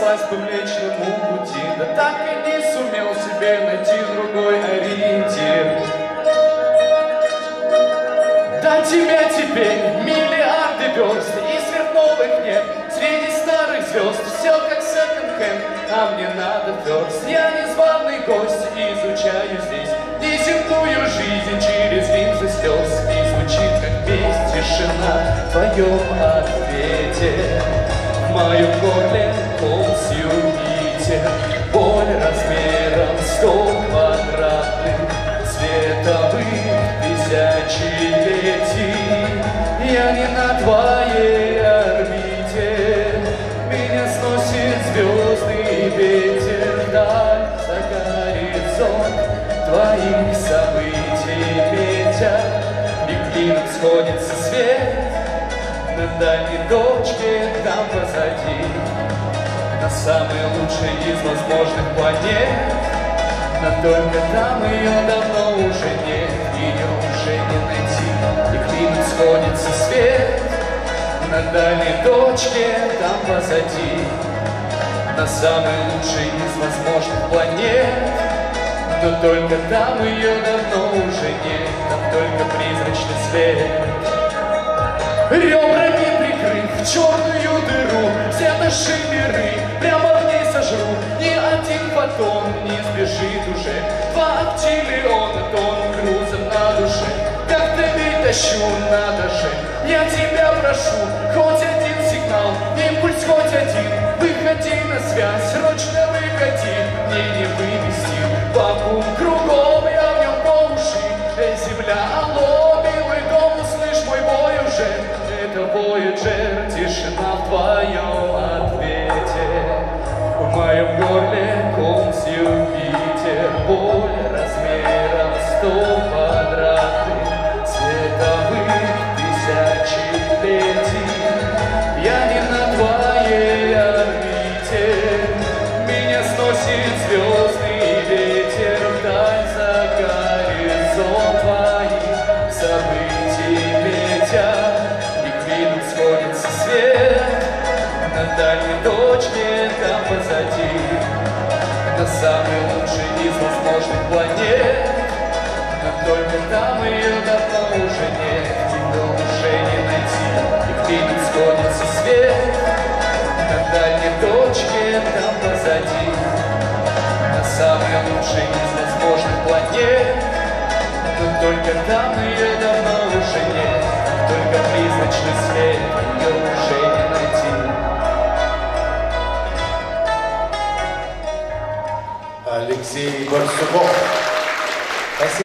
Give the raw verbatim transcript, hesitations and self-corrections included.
прослась по Млечному пути, да так и не сумел себе найти другой ориентир. До тебя теперь миллиарды верст, и сверхновых нет среди старых звезд. Все как секонд-хенд, а мне надо ферст. Я незваный гость, изучаю здесь неземную жизнь через линзы слез. И звучит как песнь тишина в твоем ответе. В моем горле ползью ветер, боль размером сто квадратных световых тысячелетий. Я не на твоей орбите, меня сносит звездный ветер вдаль за горизонт твоих событий метя. И клином сходится свет на дальней точке там позади, на самой лучшей из возможных планет. Но только там ее давно уже нет, ее уже не найти. И клином сходится свет на дальней точке там позади, на самой лучшей из возможных планет. Но только там ее давно уже нет, там только призрачный свет. Ребрами прикрыв черную дыру, все наши миры прямо в ней сожру. Ни один фотон не сбежит уже, два оптиллиона тонн грузом на душе. Как ты ведь тащу на доже, я тебя прошу, хоть один сигнал, импульс хоть один, выходи на связь, срочно выходи, мне не вывести вакуум кругом, я в нем по уши. Эй, земля, алло, милый дом, услышь мой бой уже. Это Voyager, тишина в твоем ответе. В моем горле ползью ветер, боль размером сто квадратных световых тысячелетий. Я не на твоей орбите, меня сносит звездный ветер вдаль за горизонт твоих событий метя. Сходится свет на дальней точке там позади, на самой лучшей из возможных планет. Но только там ее давно уже нет, тебя уже не найти. И клином сходится свет на дальней точке там позади, на самой лучшей из возможных планет. Но только там ее давно уже нет, только призрачный свет, ее уже не найти. Алексей Барсуков.